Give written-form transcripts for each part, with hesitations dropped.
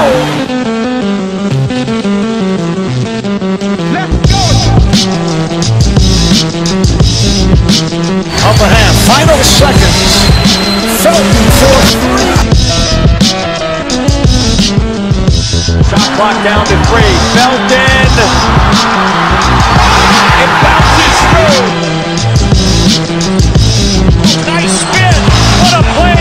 Let's go! Up ahead, final seconds. Felton for three. Shot clock down to 3. Felton. It bounces through. Nice spin. What a play.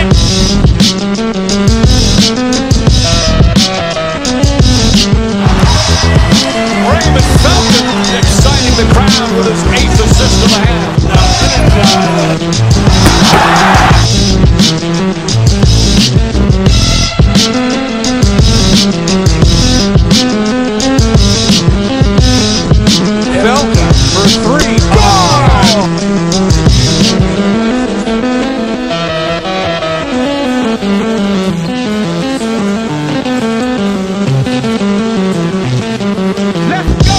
Raymond Felton exciting the crowd with his 8th assist of the half. Felton for 3. Let's go!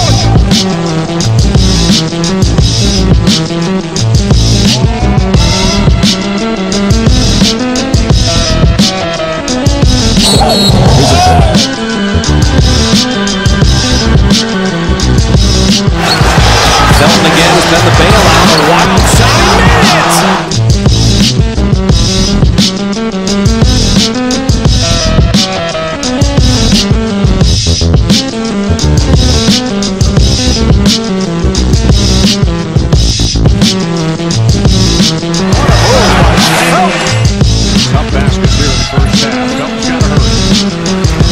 Felton again has been the bailout. A wild shot. Tough baskets here in the first half. Felton's got to hurry.